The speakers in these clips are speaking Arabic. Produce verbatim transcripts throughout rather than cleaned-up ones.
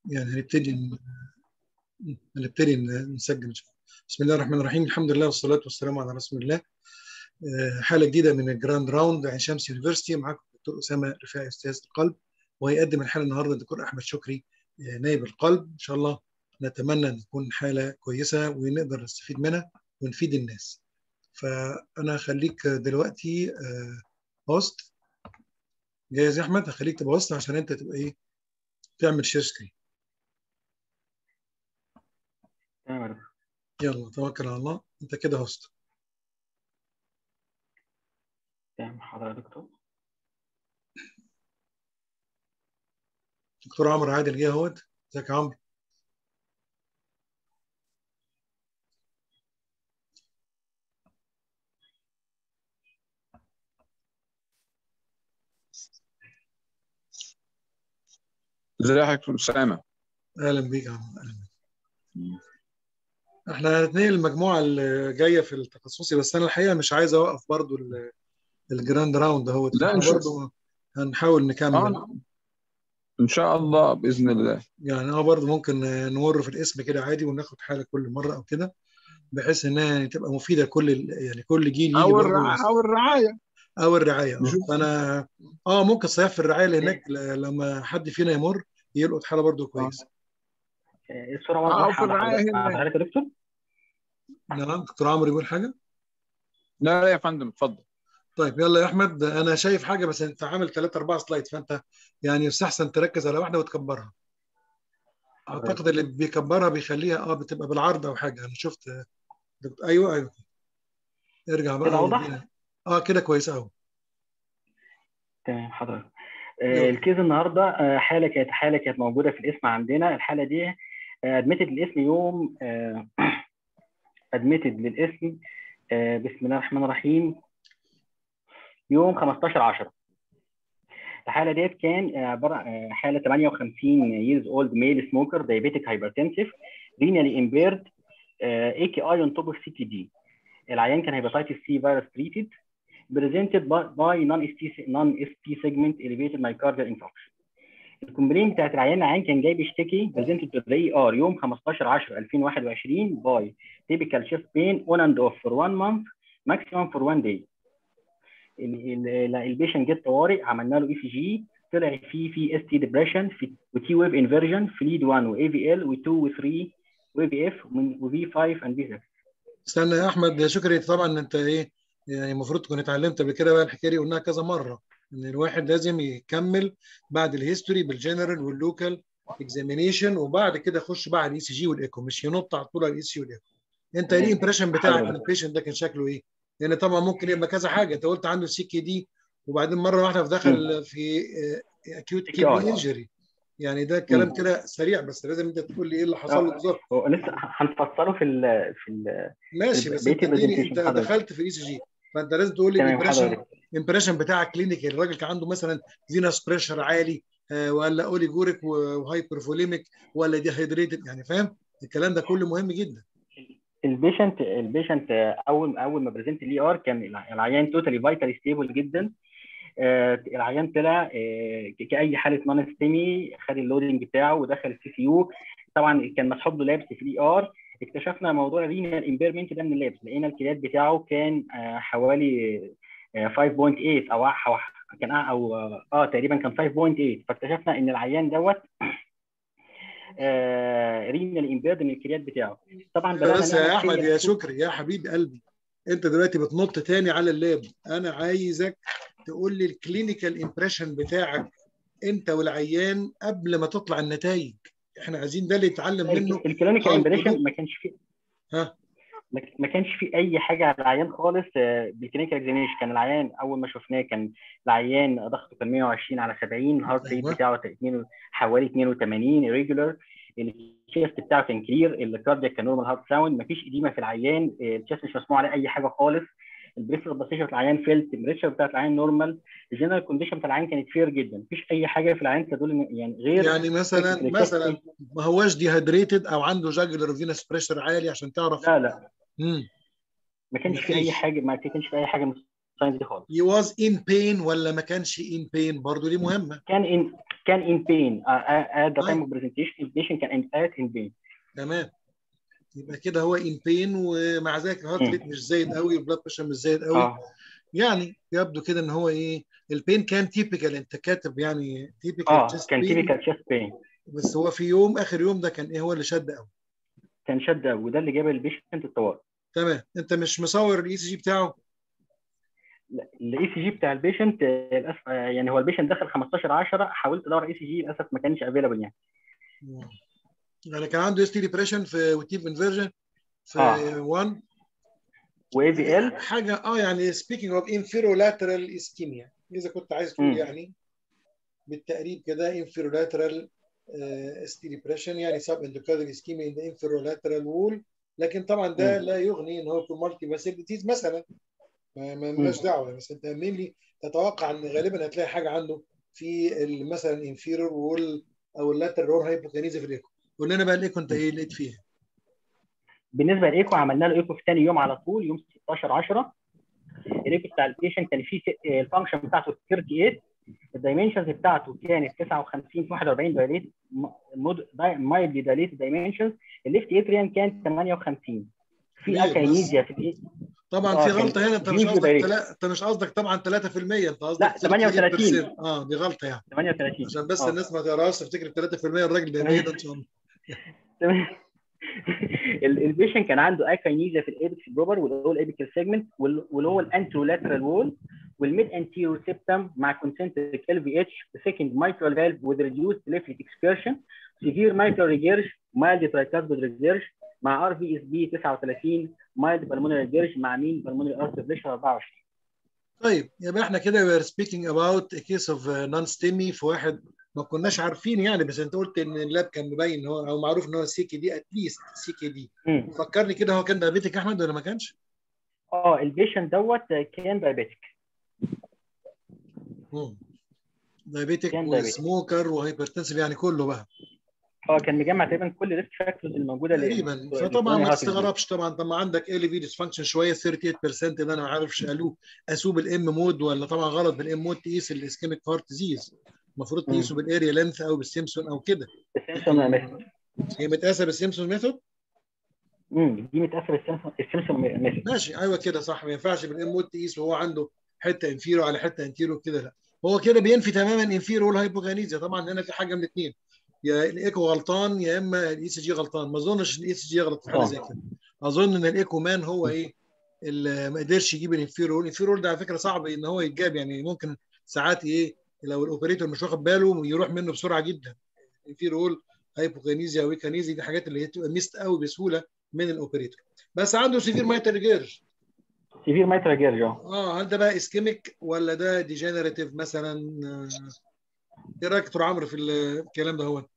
يعني هنبتدي هنبتدي نسجل ان شاء الله. بسم الله الرحمن الرحيم، الحمد لله والصلاه والسلام على رسول الله. حاله جديده من الجراند راوند عين شمس يونيفرستي. معاكم الدكتور اسامه رفاعي استاذ القلب، وهيقدم الحاله النهارده الدكتور احمد شكري نائب القلب. ان شاء الله نتمنى ان تكون حاله كويسه ونقدر نستفيد منها ونفيد الناس. فانا هخليك دلوقتي هوست. جاهز يا احمد؟ هخليك تبقى هوست عشان انت تبقى ايه، تعمل شير سكرين. تمام. يلا توكل على الله، انت كده هوست. تمام حاضر يا دكتور. دكتور عمرو عادل جه اهوت. ازيك يا عمرو؟ ازيك يا دكتور اسامه؟ اهلا بيك يا عمرو، اهلا بيك. احنا هنتنقل المجموعه اللي جايه في التخصصي، بس انا الحقيقه مش عايز اوقف برضو الجراند راوند اهوت، لا فاحنا ان شاء برضو هنحاول نكمل. اه ان شاء الله باذن الله. يعني اه برضو ممكن نمر في الاسم كده عادي وناخد حاله كل مره او كده، بحيث انها تبقى مفيده كل يعني كل جيل يجي او برضو. الرعايه او الرعايه او الرعايه اه نشوف. فانا اه ممكن صحيح في الرعايه اللي هناك لما حد فينا يمر يلقط حاله برضو كويسه. الصوره اه واضحه في عند الرعايه حضرتك هنا. يا دكتور؟ نعم دكتور عمرو يقول حاجه؟ لا لا يا فندم اتفضل. طيب يلا يا احمد، انا شايف حاجه بس انت عامل ثلاثة أربعة سلايد، فانت يعني يستحسن تركز على واحده وتكبرها. اعتقد اللي بيكبرها بيخليها اه بتبقى بالعرض او حاجه. انا شفت دكتور. ايوه ايوه ارجع كده بقى اوضح؟ وادينا. اه كده كويس قوي. تمام حضرتك. آه الكيس النهارده آه حاله كانت حاله كانت موجوده في الاسم عندنا. الحاله دي ادمتد للاسم يوم آه ادمتد للاسم آه بسم الله الرحمن الرحيم يوم خمستاشر عشرة. الحاله ديت كان عباره حاله ثمانية وخمسين years old male smoker diabetic hypertensive renally impaired A K I on top of C T D. العيان كان hepatitis C virus treated presented by non-S T segment elevated myocardial infarction. الكومبلين بتاعت العيان العيان كان جاي بيشتكي presented to the E R يوم خمستاشر عشرة ألفين وواحد وعشرين by typical chest pain on and off for one month maximum for one day. البيشنت جت طوارئ، عملنا له اي سي جي، طلع فيه في اس تي ديبريشن وتي ويف انفيرجن في ليد واحد واي في ال و2 و3 واي في اف وفي خمسة اند في ستة. استنى يا احمد يا شكري، طبعا انت ايه يعني المفروض تكون اتعلمت قبل كده بقى الحكايه دي، قلناها كذا مره ان الواحد لازم يكمل بعد الهيستوري بالجنرال واللوكال اكزامينيشن، وبعد كده يخش بقى على الاي سي جي والايكو، مش ينط على طول على الاي سي جي والايكو. انت ايه الامبريشن بتاعك عن البيشنت ده؟ كان شكله ايه؟ لان يعني طبعا ممكن يبقى كذا حاجه. انت قلت عنده سي كي دي وبعدين مره واحده دخل في اكيوت كيدني انجري، يعني ده كلام كده سريع، بس لازم انت تقول لي ايه اللي حصل له بالظبط. لسه هنفصله في ال في ال ماشي، بس انت اديني، انت دخلت في الاي سي جي فانت لازم تقول لي الامبريشن الامبريشن بتاعك كلينيكال. الراجل كان عنده مثلا فينوس بريشر عالي آه ولا اوليجوريك وهايبرفوليميك ولا دي هيدريتد، يعني فاهم الكلام ده كله مهم جدا. البيشنت البيشنت اول اول ما بريزنت الاي ار كان العيان توتالي فايتال ستيبل جدا. آه العيان طلع آه كاي حاله نون ستيمي، خد اللودنج بتاعه ودخل السي سي يو. طبعا كان مسحوب له لابس في الاي ار. اكتشفنا موضوع الرينال امبيرمنت ده من اللابس، لقينا الكليات بتاعه كان آه حوالي آه خمسة فاصلة تمانية او كان او اه تقريبا كان خمسة فاصلة تمانية. فاكتشفنا ان العيان دوت آه رينال امبيرد من الكليات بتاعه. طبعا بدانا بس يا احمد يا شكري يا حبيب قلبي، انت دلوقتي بتنط تاني على اللاب. انا عايزك تقول لي الكلينيكال امبريشن بتاعك انت والعيان قبل ما تطلع النتائج. احنا عايزين ده اللي يتعلم منه. الكلينيكال امبريشن ما كانش فيه ها ما كانش في اي حاجه على العيان خالص. بالكلينيكال اكزامينشن كان العيان اول ما شفناه كان العيان ضغطه كان مية وعشرين على سبعين، الهارت ريت بتاعه حوالي اتنين وتمانين ريجولار، الشيست بتاعه كان كلير، الكاردياك كان نورمال هارت ساوند، مفيش اديمه في العيان، الشيست مش مسموع عليه اي حاجه خالص، البريشر بتاعت العيان فيلت، البريشر بتاعت العيان نورمال، الجنرال كونديشن بتاع العيان كانت فير جدا، مفيش اي حاجه في العيان تدل يعني غير يعني مثلا مثلا ما هواش ديهايدريتد او عنده جاجلر فينس بريشر عالي عشان تعرف. لا لا امم ما كانش في اي حاجه، ما كانش في اي حاجه من الساينز دي خالص. he was in pain ولا ما كانش in pain؟ برضه دي مهمه. كان ان كان in pain uh, at the time of presentation البيشنت كان in pain. تمام، يبقى كده هو in pain ومع ذلك الهارت ريت مش زايد قوي والبلاد بريشر مش زايد قوي. اه يعني يبدو كده ان هو ايه البين كان تيبيكال، انت كاتب يعني تيبيكال اه تشيست كان بين، typical chest pain. بس هو في يوم اخر يوم ده كان ايه هو اللي شد قوي. كان شد قوي وده اللي جاب البيشنت الطوارئ. تمام، انت مش مصور الاي سي جي بتاعه؟ الاي سي جي بتاع البيشنت للاسف يعني هو البيشنت دخل خمستاشر عشرة، حاولت ادور على اي سي جي للاسف ما كانش افيلبل يعني. يعني كان عنده اس تي ديبريشن في وتيب انفيرجن في اه واحد واي في ال حاجه اه يعني سبيكينج اوف انفيرولاترال اسكيميا، اذا كنت عايز تقول يعني بالتقريب كده انفيرولاترال اس تي ديبريشن يعني سب اندوكارديال اسكيميا ان ذا انفيرولاترال وول، لكن طبعا ده م. لا يغني ان هو يكون مالتي فاسيلتيز مثلا، ما لناش دعوه. بس انت مين لي تتوقع ان غالبا هتلاقي حاجه عنده في مثلا انفيرور وول او اللاترال وول هايبوكانيزا في الايكو. قول لنا بقى الايكو انت ايه لقيت فيها؟ بالنسبه للايكو عملنا له ايكو في ثاني يوم على طول يوم ستاشر عشرة. الايكو بتاع البيشنت كان فيه الفانكشن بتاعته ثلاثة وثلاثين، الدايمنشنز بتاعته كانت تسعة وخمسين في واحد وأربعين دايليت مايلدلي دايليت دايمنشنز. الليفت اتريان كان ثمانية وخمسين، في اكاينيزيا في الايه. طبعا اه في غلطه هنا، انت مش قصدك تلا... انت مش قصدك طبعا ثلاثة في المية، انت قصدك لا ثمانية وثلاثين. ثلاثة وثلاثين بالمية. اه دي غلطه يعني ثمانية وثلاثين عشان بس اه الناس ما تقراش تفتكر ثلاثة في المية الراجل ده ايه ده ان شاء الله. البيشنت كان عنده اكاينيزيا في الايبكس بروبر واللي هو الايبكال سيجمنت واللي هو الانترولاترال وول والميد انتيرو سيبتم مع كونسنتريك ال في اتش سكند مايترال فالف with reduced leaflet excursion severe mitral regurg mild tricuspid regurg مع ار في اس بي تسعة وثلاثين mild pulmonary regurg مع مين pulmonary artery pressure أربعة وعشرين. طيب يبقى احنا كده we are speaking about a case of non-STEMI في واحد ما كناش عارفين يعني، بس انت قلت ان اللاب كان مبين ان هو او معروف ان هو سي كي دي اتليست سي كي دي. فكرني كده هو كان دايابيتك يا احمد ولا ما كانش؟ اه البيشنت دوت كان دايابيتك. امم دايابيتك وسموكر وهايبرتنسيف يعني كله بقى. اه كان مجمع تقريبا كل الريسك فاكتورز الموجوده تقريبا، فطبعا ما تستغربش طبعا طب ما عندك ال في ديسفانكشن شويه ثلاثة وثلاثين بالمية اللي انا ما عارفش قالوه قاسوه بالام مود ولا طبعا غلط بالام مود تقيس الاسكيميك هارت ديزيز، المفروض تقيسه بالاريا لينث او بالسيمسون او كده. السيمسون ميثود هي متقاسه بالسيمسون ميثود؟ امم دي متقاسه بالسيمسون السيمسون ميثود ماشي ايوه كده صح، ما ينفعش بالام مود تقيس وهو عنده حته انفيرو على حته انتيرو كده، لا هو كده بينفي تماما انفيرو والهايبوغانيزيا. طبعا هنا في حاجه من الاثنين، يا الايكو غلطان يا اما الاي سي جي غلطان. ما اظنش الاي سي جي يغلط في حاله زي كده، اظن ان الايكو مان هو ايه اللي ما قدرش يجيب الانفيرو. الانفيرو ده على فكره صعب ان هو يتجاب، يعني ممكن ساعات ايه لو الاوبريتور مش واخد باله يروح منه بسرعه جدا. الانفيرو هايبوغانيزيا ويكانيزيا دي حاجات اللي هي تبقى ميست قوي بسهوله من الاوبريتور. بس عنده سيفير مايتر جيرج. سيفير مايترال جيرج اه هل ده بقى اسكيميك ولا ده ديجنراتيف مثلا؟ ايه رايك دكتور عمرو في الكلام ده؟ هو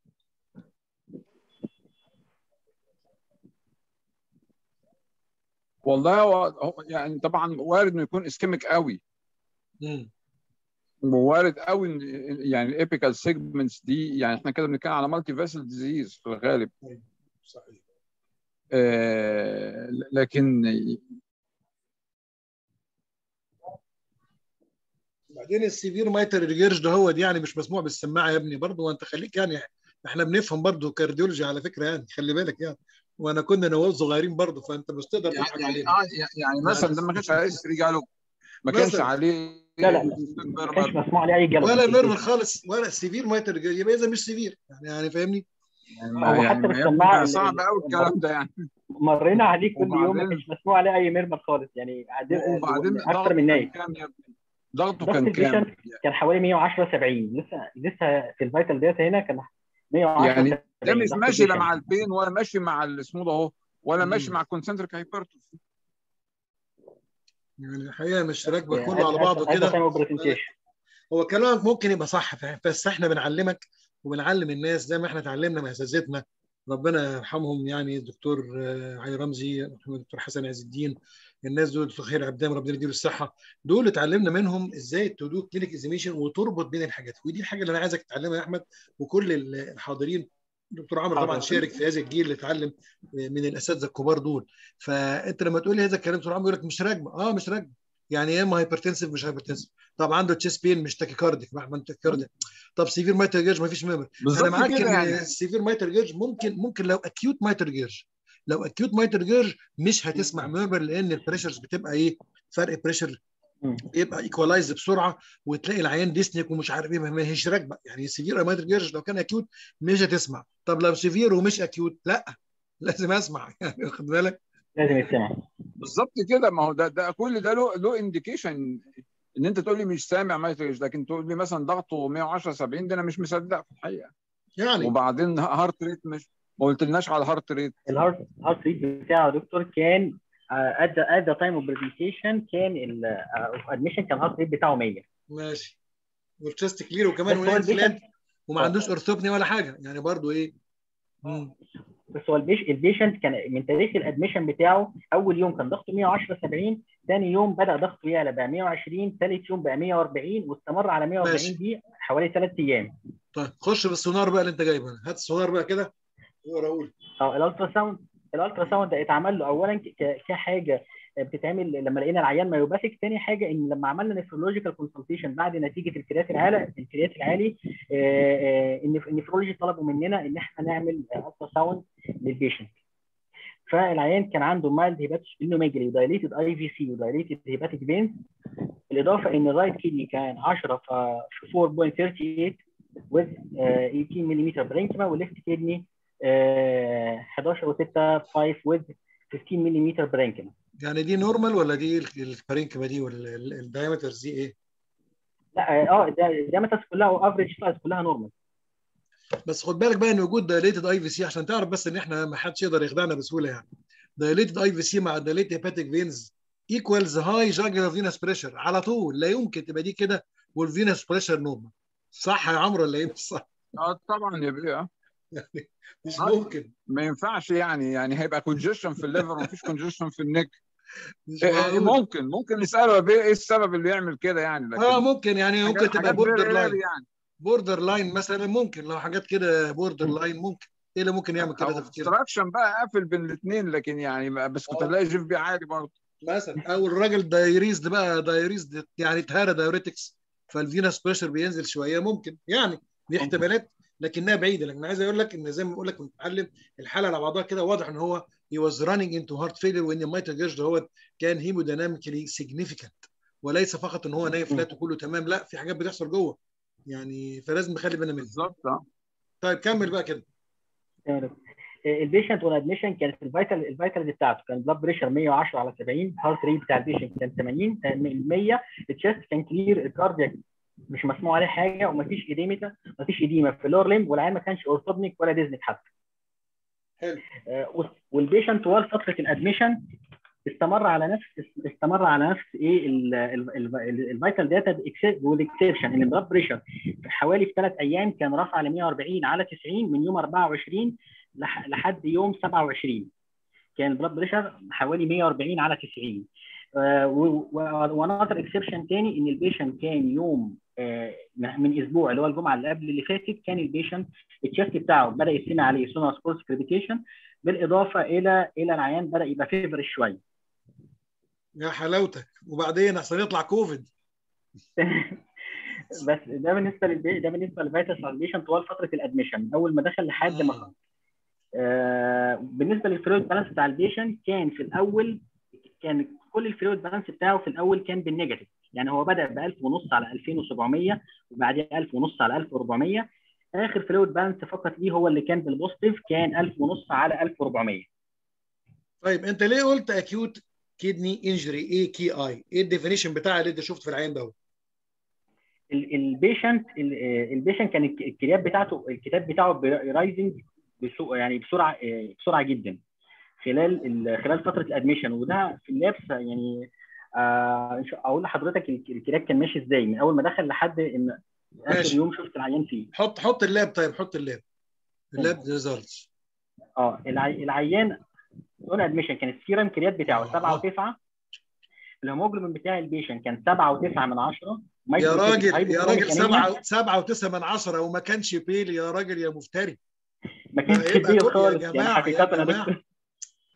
والله هو يعني طبعا وارد انه يكون اسكيميك قوي. امم وارد قوي ان يعني الابيكال سيجمنتس دي يعني احنا كده بنتكلم على مالتي فاسل ديزيز في الغالب. صحيح. آه لكن بعدين السيفير مايتر ريجيرج ده هو دي يعني مش مسموع بالسماعه يا ابني برضه، وانت خليك يعني احنا بنفهم برضه كارديولوجي على فكره يعني خلي بالك يعني، وانا كنا نواب صغيرين برضه فانت مش تقدر يعني تضحك يعني علينا. اه يعني مثلا ده ما كانش عليه رجاله ما كانش مثلا عليه لا لا لا ما كانش مسموع عليه اي جلطه ولا ميرمر خالص ولا سيفير مايتر ريجيرج، يبقى اذا مش سيفير يعني يعني فاهمني؟ يعني ما هو يعني حتى ما يا ابني بالسماعه ده صعب قوي الكلام ده يعني. مرينا عليه كل يوم ما وبعدين كانش مسموع عليه اي ميرمر خالص يعني وبعدين اكثر من ضغطه كان نايم. كام يا ابني؟ ضغطه ضغط كان كام؟ البيشنت كان حوالي مية وعشرة سبعين، لسه لسه في الفيتال داتا هنا كان مية وعشرة يعني ده سبعين مش ضغط ماشي لا مع البيشنت. البين ولا ماشي مع الاسمه ده اهو ولا ماشي مم. مع الكونسنتريك هايبرتروفي. يعني الحقيقه مش راكبه يعني كله على بعضه كده. هو كلامك ممكن يبقى صح فاهم، بس احنا بنعلمك وبنعلم الناس زي ما احنا اتعلمنا من اساتذتنا ربنا يرحمهم، يعني الدكتور علي رمزي، الدكتور حسن عز الدين، الناس دول، دكتور خير عبدام ربنا يديله الصحه، دول اتعلمنا منهم ازاي تدو كلينيك اكزاميشن وتربط بين الحاجات. ودي الحاجه اللي انا عايزك تتعلمها يا احمد وكل الحاضرين. دكتور عمرو طبعا شارك في هذا الجيل اللي اتعلم من الاساتذه الكبار دول. فانت لما تقول لي هذا الكلام دكتور عمرو يقول لك مش راكبه، اه مش راكبه، يعني يا اما هايبرتنسيف مش هايبرتنسيف. طب عنده تشيست بين مش تاكيكارديك محمل تاكيكارديك. طب سيفير مايتر جيرج ما فيش ميموري. انا بالظبط معاك كده ان يعني. السيفير مايتر جيرج ممكن ممكن لو اكيوت مايتر جيرج، لو اكيوت مايتر جيرج مش هتسمع ميموري لان البريشرز بتبقى ايه، فرق بريشر يبقى ايكوالايز بسرعه، وتلاقي العيان ديسنيك ومش عارف ايه، ما هيش راكبه. يعني سيفير مايتر جيرج لو كان اكيوت مش هتسمع. طب لو سيفير ومش اكيوت لا لازم اسمع يعني واخد بالك. لازم يسمع. بالظبط كده. ما هو ده ده كل ده له له انديكيشن. ان انت تقول لي مش سامع ما يتريش، لكن تقول لي مثلا ضغطه مية وعشرة سبعين، ده انا مش مصدق في الحقيقه. يعني وبعدين هارت ريت، مش ما قلتلناش على الهارت ريت. الهارت الهارت ريت بتاعه يا دكتور كان ات ذا ات ذا تايم اوف برزنتيشن كان الادميشن كان الهارت ريت بتاعه مية. ماشي. والتشست كلير وكمان بس هو ونايم البيشنت فلات وما عندوش اورثوبني ولا حاجه يعني برضو ايه. مم. بس هو البيش البيشنت كان من تاريخ الادميشن بتاعه اول يوم كان ضغطه مية وعشرة سبعين، ثاني يوم بدا ضغطه يعلى بقى مية وعشرين، ثالث يوم بقى مية وأربعين، واستمر على مية وأربعين ماشي. دي حوالي ثلاث ايام. طيب خش بالسونار بقى اللي انت جايبه، هات السونار بقى كده واقول. اه الالترا ساوند الالترا ساوند ده اتعمل له اولا كحاجه بتتعمل لما لقينا العيان مايوباثيك. ثاني حاجه ان لما عملنا نفرولوجيكال كونسلتيشن بعد نتيجه الكريات العالي الكريات العالي ان النفرولوجي طلبوا مننا ان احنا نعمل الترا ساوند للبيشنت. فالعيان كان عنده مايلد هيباتوسبلينوميجالي ودايليتد اي في سي ودايليتد هيباتيك فينز، بالاضافه ان الرايت كيدني كان عشرة في أربعة فاصلة ثلاثة وثمانين with ثمانية عشر ملم برينكما، والليفت كيدني حداشر وستة خمسة with خمستاشر ملم برينكما. يعني دي نورمال ولا دي البارينكما دي ولا الدايمترز دي ايه؟ لا اه الدايمترز كلها وافريج سايز كلها نورمال. بس خد بالك بقى ان وجود دايليتد اي في سي، عشان تعرف بس ان احنا ما حدش يقدر يخدعنا بسهوله يعني. دايليتد اي في سي مع دايليتد هيباتيك فينز ايكوالز هاي جاجلر فينس بريشر على طول، لا يمكن تبقى دي كده والفينس بريشر نورمال. صح يا عمرو ولا ايه؟ مش صح؟ اه طبعا يبقى يعني مش آه. ممكن. ما ينفعش يعني يعني هيبقى كونجيشن في الليفر ومفيش كونجيشن في النك. مش إيه معقول. ممكن ممكن نساله ايه السبب اللي يعمل كده يعني، اه لكن ممكن يعني حاجات ممكن تبقى حاجات بوردر فيري لاين. يعني. بوردر لاين مثلا ممكن، لو حاجات كده بوردر لاين ممكن. ايه اللي ممكن يعمل كده او تفكير؟ اوبستراكشن بقى قافل بين الاثنين، لكن يعني بس كنت اه هتلاقي جيف بي عالي برضه مثلا، او الراجل دايريزد بقى دايريزد يعني اتهرى دايوريتكس فالفينس بريشر بينزل شويه ممكن يعني. دي احتمالات لكنها بعيده. لكن عايز اقول لك ان زي ما بقول لك متعلم الحاله على بعضها كده واضح ان هو he was running into heart failure، وان المايتال جيرج هو كان هيموديناميكلي سيجنيفيكانت، وليس فقط ان هو نايم فلات وكله تمام، لا في حاجات بتحصل جوه يعني، فلازم نخلي بالنا منها. بالظبط. اه طيب كمل بقى كده. البيشنت والادميشن كانت الفيتال الفيتالز بتاعته كان بلاد بريشر مية وعشرة على سبعين، هارت ريت بتاع البيشنت كان ثمانين مية، التشست كان كلير، الكاردياك مش مسموع عليه حاجه، ومفيش ايديميتا مفيش ايديما في اللور ليم، والعيان ما كانش اورثوبنيك ولا ديزنيك حتى. حلو. آه والبيشنت طوال فتره الادميشن استمر على نفس استمر على نفس ايه الفيتال داتا والاكسبشن ان البلاد بريشر في حوالي في ثلاث ايام كان رفع ل مية وأربعين على تسعين من يوم أربعة وعشرين لحد يوم سبعة وعشرين، كان البلاد بريشر حوالي مية وأربعين على تسعين. ونظر اكسبشن تاني ان البيشنت كان يوم آه من اسبوع اللي هو الجمعه اللي قبل اللي فاتت كان البيشنت التشست بتاعه بدا يسمع عليه سونار سبورس كريبيتيشن، بالاضافه الى الى العيان بدا يبقى فيفر شويه. يا حلاوتك. وبعدين احسن يطلع كوفيد. بس ده بالنسبه للبي... ده بالنسبه للفيتال سالفيشن طوال فتره الادميشن اول ما دخل لحد ما خرج. آه بالنسبه للفلويد بالانس بتاع البيشنت كان في الاول كان كل الفلويد بالانس بتاعه في الاول كان بالنيجاتيف، يعني هو بدا ب ألف ونص على ألفين وسبعمية وبعدين ألف ونص على ألف وأربعمية، اخر فلويد بالانس فقط ليه هو اللي كان بالبوزيتيف كان ألف ونص على ألف وأربعمية. طيب انت ليه قلت اكيوت كيدني انجري اي كي اي؟ ايه الديفينيشن بتاعها اللي انت شفت في العين ده؟ البيشنت البيشنت كان الكتاب بتاعته الكتاب بتاعه رايزنج يعني بسرعه بسرعه جدا خلال خلال فتره الادميشن، وده في اللابس يعني آه اقول لحضرتك الكتاب كان ماشي ازاي من اول ما دخل لحد ان اخر يوم شفت العيان فيه. حط حط اللاب. طيب حط اللاب اللاب ريزلتس. اه العيان اون ادميشن كان السيرم كريات بتاعه سبعة وتسعة، الهيموجلوبين بتاع البيشن كان سبعة وتسعة من عشرة، يا راجل يا راجل سبعة سبعة وتسعة من عشرة وما كانش بيل يا راجل يا مفتري. ما كانش بيل خالص يا يعني جماعه حقيقه يا انا دكتور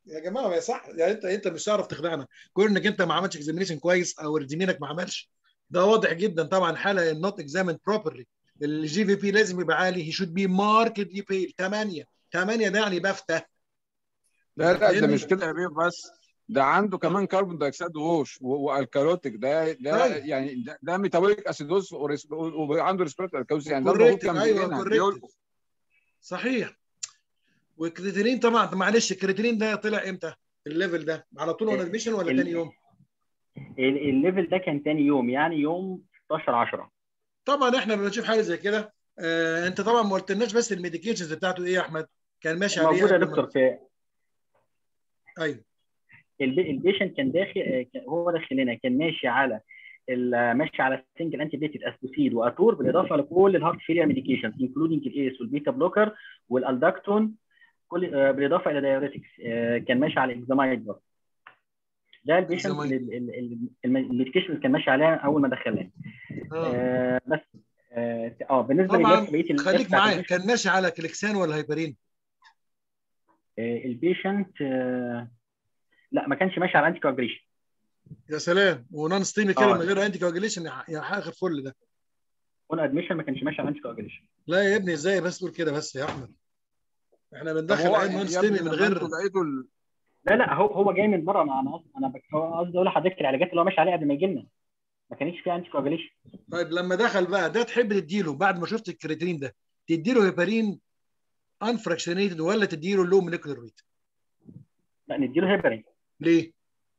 يا جماعه ما صح يعني، انت انت مش هتعرف تخدعنا كون انك انت ما عملتش اكزامينيشن كويس او زميلك ما عملش. ده واضح جدا طبعا حاله نوت اكزامين بروبرلي. الجي في بي لازم يبقى عالي، هي شود بي ماركتلي بيل ثمانية. ثمانية ده يعني بفتة. لا لا ده مش فاهمني؟ كده يا بيه بس، ده عنده كمان كربون دايوكسيد ووش والكالوتيك، ده ده طيب يعني ده, ده ميتابوليك اسيدوز وعنده ريسبيراتوري الكالوسي، يعني ده المفروض وكوريكتيف، كان ايوه بينهج كوريكتيف بيلقط. صحيح. والكرياتينين طبعا معلش الكرياتينين ده طلع امتى؟ الليفل ده على طول وانا ادميشن ولا تاني يوم؟ الليفل ده كان تاني يوم، يعني يوم ستاشر عشرة. طبعا احنا بنشوف حاجه زي كده. آه انت طبعا ما قلتلناش بس الميديكيشنز بتاعته ايه يا احمد؟ كان ماشي على ايه موجوده يا قبل ما؟ دكتور في ايوه البيشنت. كان داخل، هو داخل لنا كان ماشي على ماشي على سنجل انتي بيتد اسبوسيد واتور، بالاضافه لكل الهارت فيلير ميديكيشنز انكلودنج الايس والبيتا بلوكر والالداكتون، كل بالاضافه الى دايوريتكس. كان ماشي على اكزامايد برضه. ده البيشنت الميديكيشن اللي كان ماشي عليها اول ما دخلناه. اه آه بس اه آه، بالنسبه للناس طبعا بقيه الناس خليك بتاعت معايا، البيشنت. كان ماشي على كليكسان ولا هيبرين؟ آه البيشنت آه لا، ما كانش ماشي على انتي كواجريشن. يا سلام، ونون ستيمي كده من اه غير انتي كواجيليشن يا اخر فل ده. اون ادميشن ما كانش ماشي على انتي كواجريشن. لا يا ابني ازاي بس تقول كده بس يا احمد؟ احنا طب بندخل هو عين نون يا ستيمي ابني من لما انتوا غير. لقيتوا ال... لا لا، هو هو جاي من بره. انا انا انا بك- قصدي اقول لحضرتك العلاجات اللي هو ماشي عليها قبل ما يجي لنا ما كانتش فيها انتي كواجليشن. طيب لما دخل بقى ده تحب تديله بعد ما شفت الكرياتين ده، تديله هيبرين انفراكشنيتد ولا تديله لو موليكولر ويت؟ لا، نديله هيبرين ليه؟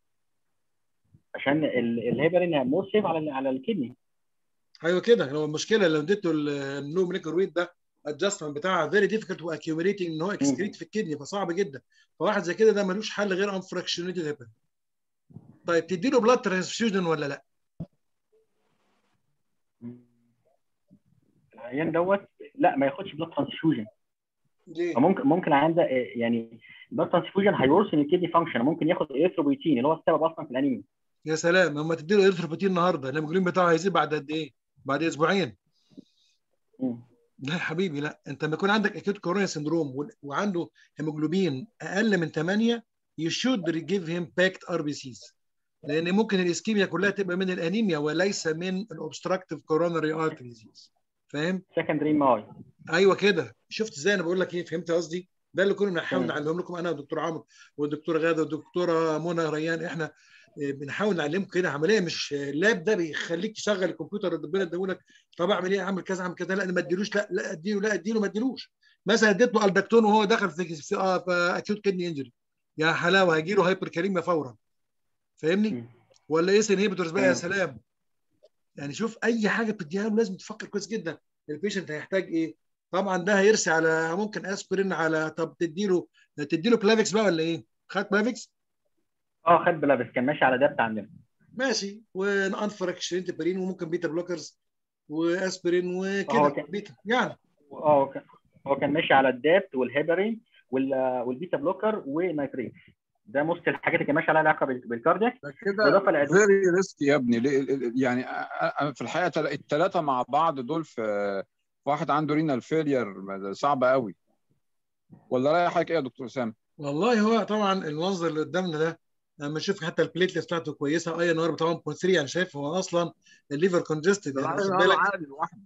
عشان ال- الهيبرين مور سيف على ال- على الكدني. ايوه كده، هو المشكله لو اديته اللو موليكولر ويت ده الادجستمنت بتاعها فيري ديفيكلت واكيوميليتنج ان هو اكسكريت في الكدني، فصعب جدا. فواحد زي كده ده ملوش حل غير انفراكشنيتد هيبرين. طيب تديله بلاد ترانسفيوجن ولا لا؟ العيان دوت لا، ما ياخدش بلاد ترانسفيوجن. ليه؟ فممكن ممكن العيان ده آه، يعني البلاد ترانسفيوجن هيورثن الكدني فانكشن، ممكن ياخد اريثروبويتين اللي هو السبب اصلا في الانيميا. يا سلام، اما تديله اريثروبوتين النهارده الهيموجلوبين بتاعه هيزيد بعد قد ايه؟ بعد اسبوعين. مم. لا يا حبيبي لا، انت لما يكون عندك اكيوت كوروناري سندروم وعنده هيموجلوبين اقل من ثمانية you should give him packed ار بي سيز، لان ممكن الاسكيميا كلها تبقى من الانيميا وليس من الاوبستراكتيف كوروناري ارتري ديزيز. فاهم؟ سكندري ماي. ايوه كده، شفت ازاي انا بقول لك ايه؟ فهمت قصدي؟ ده اللي كنا بنحاول تمام. نعلمهم لكم انا والدكتور عمرو والدكتوره غاده والدكتوره منى ريان. احنا بنحاول نعلمكم كده عمليه، مش اللاب ده بيخليك تشغل الكمبيوتر اللي ربنا اداهولك. طب اعمل ايه؟ اعمل كذا اعمل كذا، لا ما اديلوش، لا لا اديله، لا اديله ما اديلوش. مثلا اديت له الدكتون وهو دخل في في, آه في اكيوت كدني انجري، يا حلاوه هيجي له هايبر كاليميا فورا. فاهمني؟ مم. ولا ايس انهبيتورز بقى، يا تمام. سلام. يعني شوف اي حاجه بتديها له لازم تفكر كويس جدا البيشنت هيحتاج ايه. طبعا ده هيرسي على ممكن اسبرين، على طب تديله تديله بلافيكس بقى ولا ايه؟ خد بلافيكس؟ اه خد بلابس، كان ماشي على ده بتاع عندنا. ماشي، وانفراكشنت برين وممكن بيتا بلوكرز واسبرين فهو وكده كان بيتا يعني. اه هو كان هو كان ماشي على الدابت والهيبرين وال... والبيتا بلوكر ونايتريت. ده مست الحاجات اللي كان ماشي عليها علاقه بال- بالكاردياك، ده كده بالاضافه لأدو... فيري ريسك يا ابني. ليه- يعني أنا في الحقيقه الثلاثه مع بعض دول في في واحد عنده رينال فيلير صعب قوي. ولا رايح حضرتك ايه يا دكتور اسامه؟ والله هو طبعا المنظر اللي قدامنا ده لما نشوف حتى البليتلت بتاعته كويسه، اي ان ار بتاعه واحد فاصلة ثلاثة، يعني شايف هو اصلا الليفر كونجستد ده يعني، العيل واخد ناره بالك؟ عالي لوحده.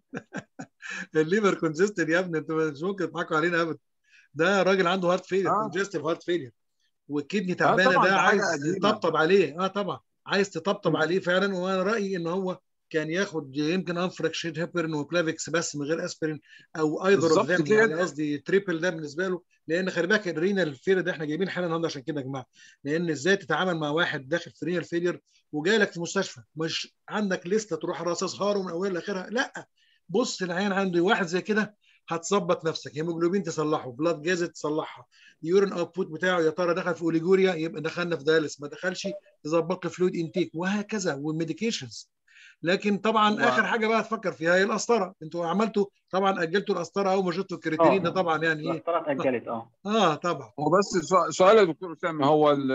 الليفر كونجستد يا ابني، انتوا مش ممكن تضحكوا علينا ابدا. ده راجل عنده هارت فيلير، اه كونجستيف هارت فيلير، والكدني اه تعبانه، طبعا ده ده حاجه عايز قديمه. تطبطب عليه. اه طبعا عايز تطبطب م. عليه فعلا. وانا رايي ان هو كان ياخد يمكن انفراكشيت هيبرين وبلافيكس بس من غير اسبرين، او ايذر اوف بالظبط ذم يعني، كده. قصدي تريبل ده بالنسبه له. لان خلي بالك الرينال فيلير ده احنا جايبين حاله النهارده عشان كده يا جماعه. لان ازاي تتعامل مع واحد داخل في رينال فيلير وجاي لك في مستشفى، مش عندك لسته تروح رصصها له من اولها لاخرها، لا. بص العيان عنده واحد زي كده، هتظبط نفسك، هيموجلوبين تصلحه، بلاد جاز تصلحها، يورين اوتبوت بتاعه يا ترى دخل في اوليجوريا يبقى دخلنا في دالس، ما دخلش تظبط له فلويد انتيك، وهكذا والميديكيشنز. لكن طبعا هو اخر حاجه بقى تفكر فيها هي القسطره. انتوا عملتوا طبعا اجلتوا القسطره اول ما شفتوا الكرياتينين ده اه طبعا يعني ايه. القسطره اه, اتاجلت. اه هو آه طبعا. هو بس سؤال سؤال يا دكتور اسامه، هو ال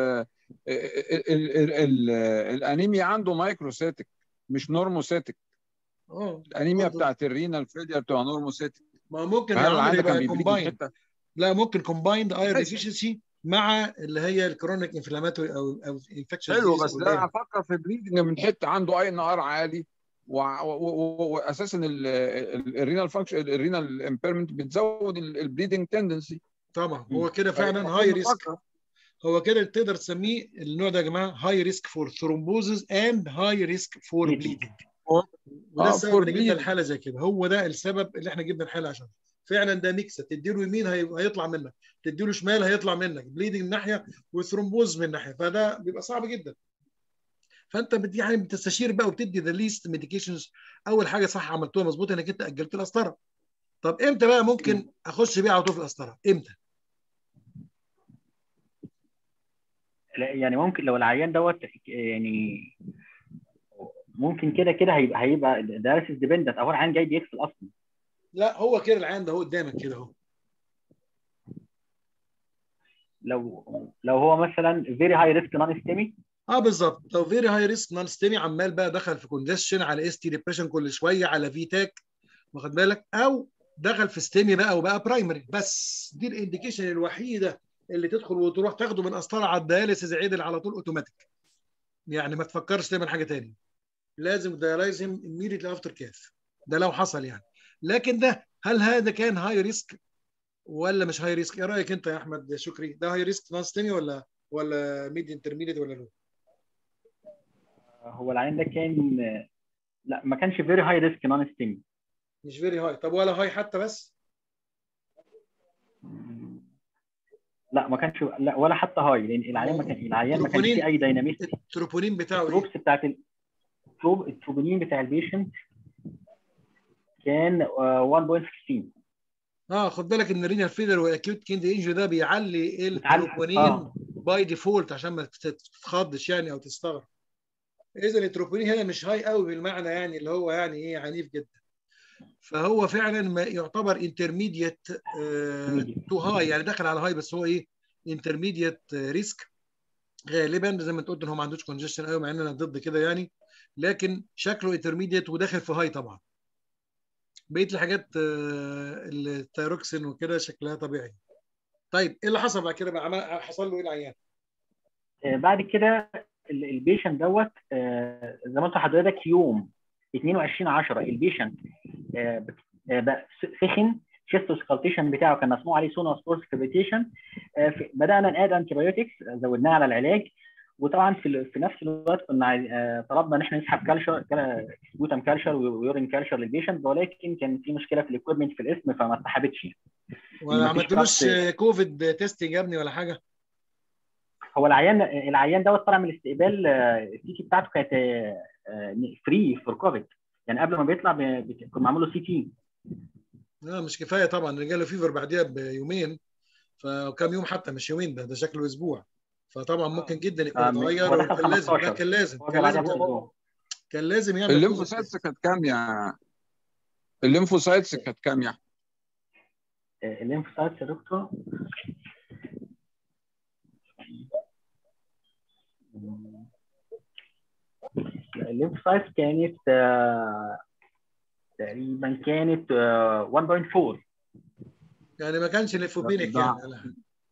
ال ال ال الانيميا عنده مايكروسيتك مش نورموسيتك. اه الانيميا برضه بتاعت الرينال فيلير بتبقى نورموسيتك. ما ممكن يا فهل عمرو العيان ده كان يبقى بيبليد من كومبايند. حته؟ لا ممكن كومبايند اير ماشي. ديفيشنسي مع اللي هي الكرونيك انفلاماتوري او او انفكشن حلو، ديزيز بس او لا غيرها. افكر في بليدنج من حته عنده اي ان ار عالي، واساسا الرينال فانكشن الرينال امبيرمنت بتزود البليدنج تندنسي. طبعا هو كده فعلا هاي المفروض ريسك. نفكر. هو كده تقدر تسميه النوع ده يا جماعه هاي ريسك فور ثرومبوزز اند هاي ريسك فور بليدنج. وده اه السبب فور اللي جبنا بليدنج. الحاله زي كده، هو ده السبب اللي احنا جبنا الحاله عشان فعلا ده ميكس، تديله يمين هي... هيطلع منك، تديله شمال هيطلع منك بليدنج من ناحيه وثرومبوز من ناحيه، فده بيبقى صعب جدا. فانت بت... يعني بتستشير بقى وبتدي ذا ليست ميديكيشنز. اول حاجه صح عملتوها مظبوط انك انت اجلت القسطره. طب امتى بقى ممكن اخش بيها على طول في القسطره؟ امتى؟ لا يعني ممكن لو العيان دوت يعني ممكن كده كده هيبقى هيبقى دايليسيس ديبندنت، او العيان جاي بيقفل اصلا. لا هو كده العين ده هو قدامك كده اهو. لو لو هو مثلا فيري هاي ريسك نون ستيمي. اه بالظبط، لو فيري هاي ريسك نون ستيمي عمال بقى دخل في كونجستشن على اس تي ديبريشن كل شويه على في تاك، واخد بالك، او دخل في ستيمي بقى وبقى برايمري، بس دي الانديكيشن الوحيده اللي تدخل وتروح تاخده من قسطره على الدياليسيس عدل على طول اوتوماتيك. يعني ما تفكرش تعمل حاجه تاني، لازم دياليزم immediately افتر كاف، ده لو حصل يعني. لكن ده هل هذا كان هاي ريسك ولا مش هاي ريسك؟ ايه رايك انت يا احمد شكري؟ ده هاي ريسك نون ستيمي ولا ولا ميد انترميديت ولا لو؟ هو العيان ده كان لا ما كانش فيري هاي ريسك نون ستيمي. مش فيري هاي، طب ولا هاي حتى بس؟ لا ما كانش، لا ولا حتى هاي، لان العيان ما كان العيان ما كانش فيه اي دايناميك. التروبونين بتاعه التروبس ايه؟ بتاعت التروب التروبونين بتاع البيشنت كان واحد فاصلة ستة عشر. اه خد بالك ان الرينال فيلر والاكيوت كيدني انجري ده بيعلي بتعلي التروبونين اه باي ديفولت عشان ما تتخضش يعني او تستغرب. اذا التروبونين هنا مش هاي قوي بالمعنى يعني اللي هو يعني ايه عنيف جدا، فهو فعلا ما يعتبر انترميديت تو هاي، يعني داخل على هاي بس هو ايه انترميديت ريسك غالبا، زي ما انت قلت ان هو ما عندوش كونجستشن قوي مع ان انا ضد كده يعني، لكن شكله انترميديت وداخل في هاي طبعا. بقيه الحاجات التيروكسين وكده شكلها طبيعي. طيب ايه اللي حصل بعد كده بقى؟ عمل حصل له ايه العيان؟ بعد كده البيشنت دوت زي ما قلت لحضرتك يوم اتنين وعشرين عشرة البيشنت بقى سخن، شيست سكالتيشن بتاعه كان مسموع عليه سونا سبورس كابيتيشن. بدانا نقاد انتي بايوتكس زودناها على العلاج، وطبعا في في نفس الوقت كنا طلبنا ان احنا نسحب كالشر سبوتام كالشر ويورين كالشر للبيشنت، ولكن كان في مشكله في الاكويبمنت في الاسم فما اتسحبتش. ولا عملتلوش كوفيد تيستنج يا ابني ولا حاجه؟ هو العيان العيان دوت طالع من الاستقبال السي تي بتاعته كانت فري فور كوفيد، يعني قبل ما بيطلع كنا معمول له سي تي. لا مش كفايه طبعا، جاله فيفر بعديها بيومين، فكم يوم حتى مش يومين، ده ده شكله اسبوع، فطبعا ممكن جدا يكون اتغير، هو دخل وكان لازم لا خمستاشر، كان لازم هو كان جه لازم بعدها كان, باسبوع. كان لازم يعمل كوفيد الليمفوسايتس تيست. كانت كام يا الليمفوسايتس كانت كام يا الليمفوسايتس يا دكتور الليمفوسايتس كانت آه تقريبا كانت آه واحد فاصلة أربعة. يعني ما كانش ليمفوبينيك ده يعني ولا حاجه؟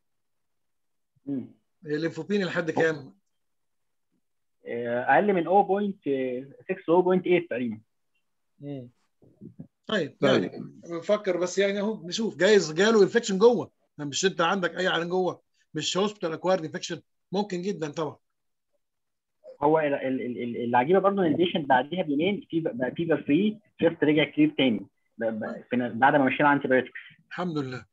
الليمفوبين لحد كام؟ اقل من صفر فاصلة ستة صفر فاصلة تمانية تقريبا. مم. طيب طيب يعني بنفكر بس يعني اهو نشوف، جايز جاله انفكشن جوه، مش انت عندك اي عيان جوه، مش هوسبيتال اكوارد انفكشن، ممكن جدا طبعا. هو العجيبه برضه ان البيشنت بعديها بيومين في بقى فيفر فري، شيفت رجع كلير تاني بعد ما مشينا على انتي بايوتكس. الحمد لله.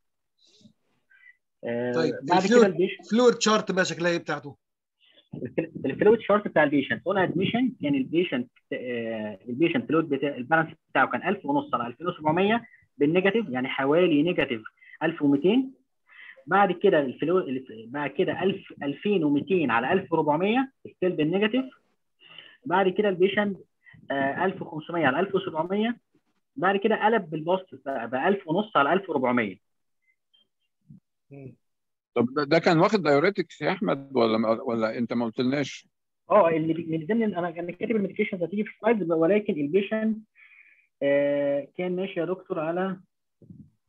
آه طيب بعد كده الفلويد البيشنت فلويد شارت بقى شكلها ايه بتاعته؟ الفلويد شارت بتاع البيشنت اون ادميشن كان البيشنت آه البيشنت فلويد بتاع البالانس بتاعه كان ألف ونص على ألفين وسبعمية بالنيجاتيف، يعني حوالي نيجاتيف ألف ومئتين. بعد كده الفلو بعد كده ألف ألفين ومئتين على ألف وأربعمية ستيل بالنيجاتيف. بعد كده البيشنت آه ألف وخمسمية على ألف وسبعمية. بعد كده قلب بالبوست بقى ألف ونص على ألف وأربعمية. طب ده كان واخد دايوريتكس يا احمد ولا ولا انت ما قلتلناش؟ اه اللي من ضمن انا انا كاتب الميديكيشنز هتيجي في السلايدز، ولكن البيشنت آه كان ماشي يا دكتور على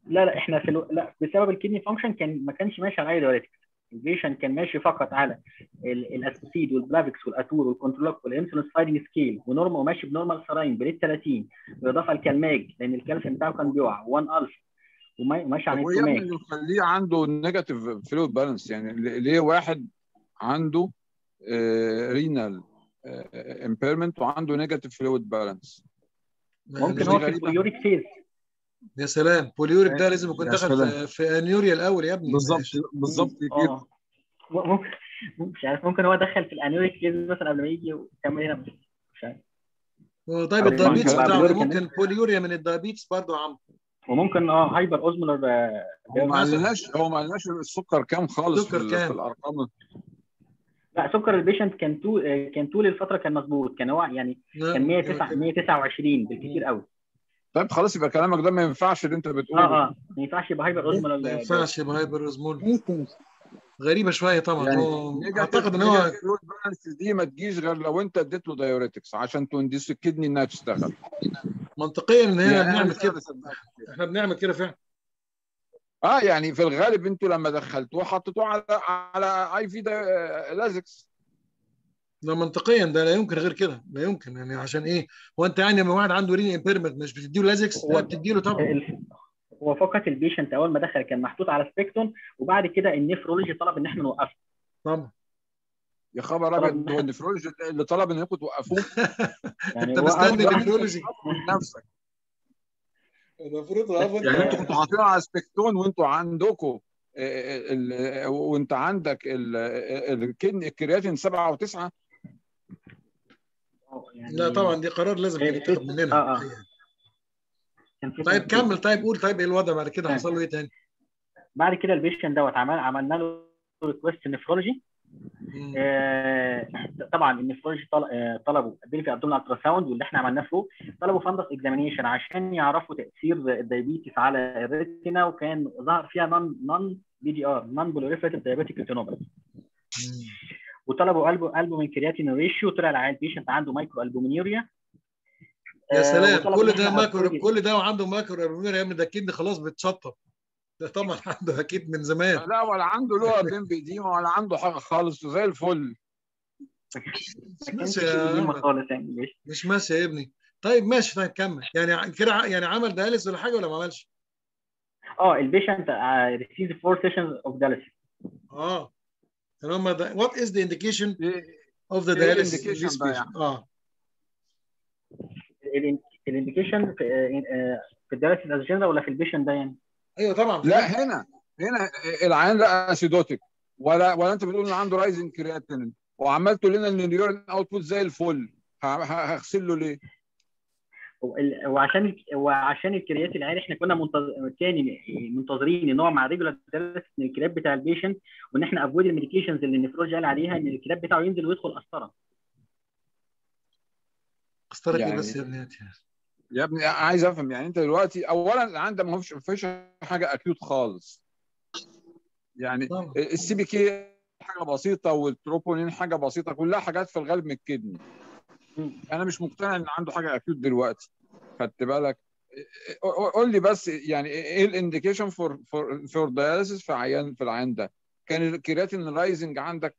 لا لا احنا في الو... لا بسبب الكدني فانكشن كان ما كانش ماشي على اي دايوريتكس. البيشنت كان ماشي فقط على الاسبسيد والبلافكس والاتور والكنترولوك والانسولين سلايدنج سكيل ونورمال، وماشي بنورمال سراين بريد ثلاثين بالاضافه للكالماج لان الكالسيوم بتاعه كان بيقع واحد الفا، وماشي على طب وايه يا ابني التوماج. اللي مخليه عنده نيجاتيف فلويد بالانس؟ يعني ليه واحد عنده رينال امبيرمنت وعنده نيجاتيف فلويد بالانس؟ ممكن هو في البوليوريك فيز. يا سلام، بوليوريك ده لازم يكون دخل سلام. في في انيوريا الاول يا ابني. بالظبط بالظبط كده. اه ممكن مش عارف، ممكن هو دخل في الانيوريك فيز مثلا قبل ما يجي وكمل هنا، مش عارف. طيب الدايابيتس بتاعه ممكن بوليوريا من الدايابيتس برضه يا عم. وممكن اه هايبر اوزمولر. هو ما قالناش هو ما قالناش السكر كام خالص في, في الارقام. لا سكر البيشنت كان تو كان طول الفتره كان مظبوط، كان هو يعني كان مية وتسعة وعشرين بالكثير قوي. طيب خلاص يبقى كلامك ده ما ينفعش اللي انت بتقوله. اه اه ما ينفعش يبقى هايبر اوزمولر. ما ينفعش يبقى هايبر اوزمولر. غريبه شويه طبعا. يعني هو اعتقد ان هو الفلويد بالانس دي ما تجيش غير لو انت اديت له دايوريتكس عشان تندس الكدني انها تشتغل. منطقيا ان هي بنعمل كده، احنا بنعمل كده فعلا. اه يعني في الغالب انتوا لما دخلتوه حطيتوه على على اي في لازكس. ده منطقيا ده لا يمكن غير كده، لا يمكن. يعني عشان ايه؟ هو انت يعني لما واحد عنده رين امبيرمنت مش بتديله لازكس؟ لا بتديله طبعا. هو فقط البيشنت اول ما دخل كان محطوط على سبيكتون، وبعد كده النفرولوجي طلب ان احنا نوقفه. طبعا. يا خبر ابيض، هو النفرولوجي اللي طلب انكم توقفوه؟ يعني انت مستني النفرولوجي من نفسك؟ المفروض يعني انتوا كنتوا حاطينه على سبيكتون وانتوا عندكم وانت عندك الكدني الكرياتين سبعة وتسعة. يعني لا طبعا دي قرار لازم كان يتاخد مننا. اه اه طيب كمل. طيب قول. طيب ايه الوضع بعد كده؟ حصل له ايه تاني؟ بعد كده البيشنت دوت عمل عملنا له ريكوست نفرولوجي. آه طبعا النفرولوجي طل... آه طلبوا بيلفي ابدومينال الترا ساوند، واللي احنا عملناه فوق طلبوا فندس اكزامينيشن عشان يعرفوا تاثير الدايابيتس على الريتنا، وكان ظهر فيها نون نون بي دي ار نون بوليوريفريتيف دايابيتيك ريتينوباثي. وطلبوا قلبه قلبه من كرياتين ريشيو، طلع العيال البيشنت عنده مايكرو البومينيوريا. يا سلام، كل ده ماكرو، كل ده وعنده ماكرو البومينيوريا يا ابني؟ ده اكيد خلاص بتشطب. ده طبعا عنده اكيد من زمان. لا ولا عنده لوع بيمبيديما ولا عنده حاجه خالص، زي الفل. مش ماشي يا احمد، مش ماشي يا ابني. طيب ماشي. طيب كمل. يعني كده يعني عمل دياليس ولا حاجه ولا ما عملش؟ اه البيشنت ريسيفد فور سيشنز اوف دياليسيس. اه يعني هم وات از ذا انديكيشن اوف ذا ايه دياليسيس الانديكيشن ده يعني؟ اه الانديكيشن في في الدياليسيس از جنرال ولا في البيشنت ده يعني؟ ايوه طبعا. لا هنا هنا العيان ده اسيدوتيك ولا ولا انت بتقول ان عنده رايزنج كرياتين وعملته لنا ان اليورين اوتبوت زي الفل، هغسل له ليه؟ وعشان وعشان الكريات العالي احنا كنا منتظر تاني منتظرين ان هو مع ريجولار ان الكريات بتاع البيشنت، وان احنا افويد الميديكيشنز اللي النفرولوجي قال عليها ان الكريات بتاعه ينزل ويدخل قسطره. قسطره يعني ايه بس يا ابني؟ يا ابني عايز افهم. يعني انت دلوقتي اولا عندك ما فيش حاجه اكيوت خالص. يعني السي بي كي حاجه بسيطه والتروبونين حاجه بسيطه، كلها حاجات في الغالب من الكدني. انا مش مقتنع ان عنده حاجه اكيوت دلوقتي. خدت بالك؟ قول لي بس يعني ايه الانديكيشن فور فور فور داياليسيس في عيان في العيان ده؟ كان الكرياتين رايزنج عندك؟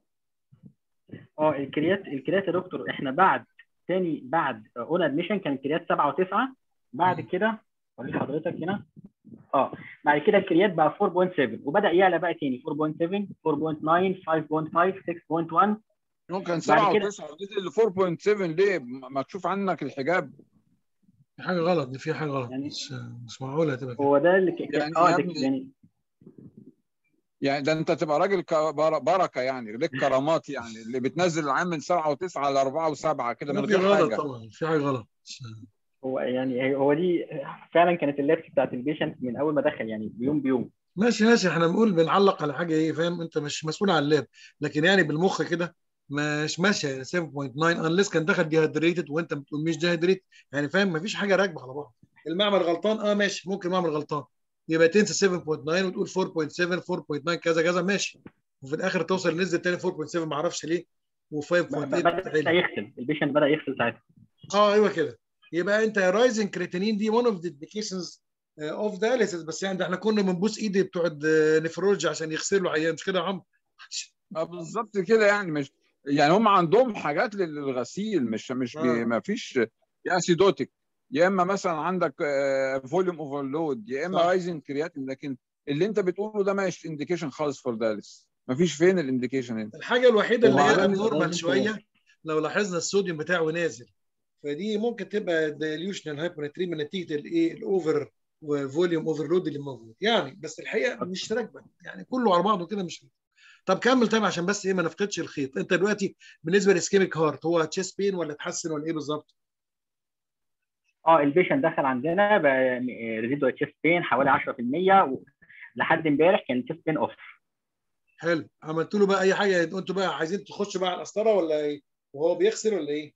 اه الكريات الكريات يا دكتور احنا بعد تاني بعد اون ادميشن كان الكريات سبعة وتسعة. بعد كده اوري حضرتك هنا اه بعد كده الكريات بقى أربعة فاصلة سبعة وبدا يعلى بقى تاني أربعة فاصلة سبعة أربعة فاصلة تسعة خمسة فاصلة خمسة ستة فاصلة واحد. ممكن سبعة وتسعة ونزل ل أربعة فاصلة سبعة ليه؟ ما تشوف عنك الحجاب. في حاجه غلط، دي في حاجه غلط. يعني مش مش معقوله تبقى كده. هو ده اللي ك... يعني اه يا ده يعني يعني ده انت تبقى راجل بركه يعني، ليك كرامات يعني، اللي بتنزل العام من سبعة وتسعة ل أربعة وسبعة كده من غير غلط حاجه. طبعا في حاجه غلط. هو يعني هو دي فعلا كانت اللبس بتاعت البيشنت من اول ما دخل يعني بيوم بيوم. ماشي ماشي. احنا بنقول بنعلق على حاجه ايه، فاهم؟ انت مش مسؤول عن اللاب، لكن يعني بالمخ كده مش ماشيه سبعة فاصلة تسعة انليس كان دخل ديهايدريتد وانت بتقول مش ديهايدريتد. يعني فاهم؟ مفيش حاجه راكبه على بعض. المعمل غلطان، اه ماشي، ممكن المعمل غلطان، يبقى تنسى سبعة فاصلة تسعة وتقول أربعة فاصلة سبعة أربعة فاصلة تسعة كذا كذا ماشي، وفي الاخر توصل نزل تاني أربعة فاصلة سبعة ما اعرفش ليه و5.8 بدا يغسل البيشنت بدا يغسل ساعتها. اه ايوه كده. يبقى انت رايزنج كرياتينين دي one of the indications اوف دايليسيس، بس يعني ده احنا كنا بنبوس ايدي بتوع النفرولوجي عشان يغسلوا عيان، مش كده يا عم؟ اه بالظبط كده، يعني مش يعني هم عندهم حاجات للغسيل، مش مش بي آه. ما فيش يا اسيدوتيك، يا اما مثلا عندك فوليوم اوفرلود، يا اما صح. رايزنج كرياتين. لكن اللي انت بتقوله ده مش انديكيشن خالص فور دالس، ما فيش. فين الانديكيشن هنا؟ الحاجه الوحيده اللي هي وبعدين ابنورمال رايزنج كريات. شويه لو لاحظنا الصوديوم بتاعه نازل، فدي ممكن تبقى دايليوشنال هايبوناتريميا نتيجه الايه الاوفر وفوليوم اوفرلود اللي موجود يعني، بس الحقيقه مش راكبه يعني كله على بعضه كده مش راكبة. طب كمل طيب عشان بس ايه ما نفقدش الخيط. انت دلوقتي بالنسبه للاسكيميك هارت هو تشيست بين ولا اتحسن ولا ايه بالظبط؟ اه البيشنت دخل عندنا بريزيدوال تشيست بين حوالي عشرة في المية، لحد امبارح كان تشيست بين اوف. حلو. عملت له بقى اي حاجه؟ انتوا بقى عايزين تخش بقى على القسطره ولا ايه؟ وهو بيغسل ولا ايه؟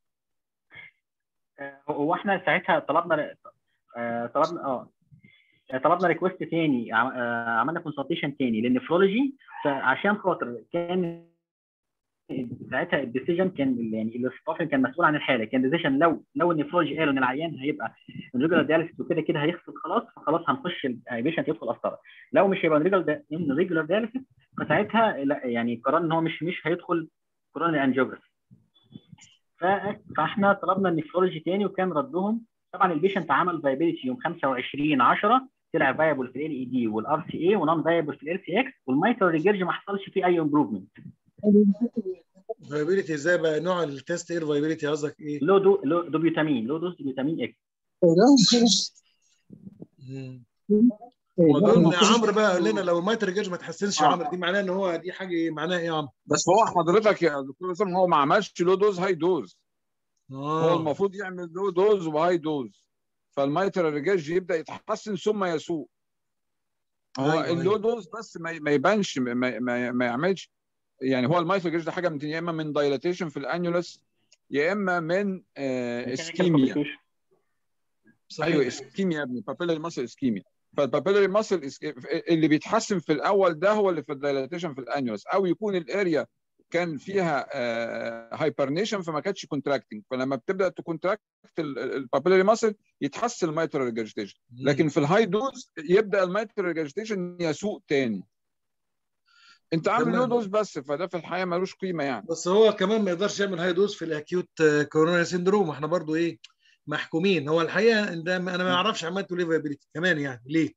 هو احنا ساعتها طلبنا آه طلبنا اه طلبنا ريكوست تاني، عملنا كونسلتيشن تاني للنفرولوجي عشان خاطر كان ساعتها الديسيجن كان يعني الاستاف اللي كان مسؤول عن الحاله كان ديسيجن لو لو النفرولوجي قالوا ان العيان هيبقى ريجولار دياليسيس وكده كده هيغسل خلاص، فخلاص هنخش البيشنت يدخل قسطره. لو مش هيبقى ريجولار دياليسيس فساعتها لا يعني قررنا ان هو مش مش هيدخل كورونري انجيوجرافي. فاحنا طلبنا النفرولوجي تاني وكان ردهم طبعا البيشنت عمل فايبيليتي يوم خمسة وعشرين عشرة، طلع فايبل في ال اي دي والار سي اي ونون فايبل في ال سي اكس، والمايترال ريجيرج ما حصلش فيه اي امبروفمنت. فايبيليتي ازاي بقى؟ نوع التست ايه الفايبيليتي قصدك ايه؟ لو دو لو دوبيوتامين لو دوز دوبيوتامين اكس. ما دول عمرو بقى قال لنا لو المايتر ريجيرج ما تحسنش يا عمرو، دي معناها ان هو دي حاجه معناها ايه يا عمرو؟ بس هو حضرتك يا دكتور اسامه هو ما عملش لو دوز هاي دوز. هو اه المفروض يعمل لو دوز وهاي دوز، فالمايترال ريجاج يبدا يتحسن ثم يسوء. هو ايوه اللو ايوه دوز بس ما ما يبانش، ما, ما, ما يعملش. يعني هو المايترال ريجاج ده حاجه من يا اما من دايلاتيشن في الانيولس، يا اما من آه اسكيميا. ايوه صحيح. اسكيميا يا ابني، بابيلاري ماسل اسكيميا. فالبابيلاري ماسل اللي بيتحسن في الاول ده هو اللي في الدايلاتيشن في الانيولس، او يكون الاريا كان فيها هايبرنيشن فما كانتش كونتراكتنج، فلما بتبدا تكونتراكت البابيلاري ماسل يتحسن الميترال ريجرجيتيشن. لكن في الهاي دوز يبدا الميترال ريجرجيتيشن يسوء تاني. انت عامل له تمام. دوز بس، فده في الحقيقه ملوش قيمه يعني. بس هو كمان ما يقدرش يعمل هاي دوز في الاكيوت كوروناري سيندروم، احنا برضو ايه محكومين. هو الحقيقه ده انا ما اعرفش عملته ليه فايبريتي كمان يعني ليه؟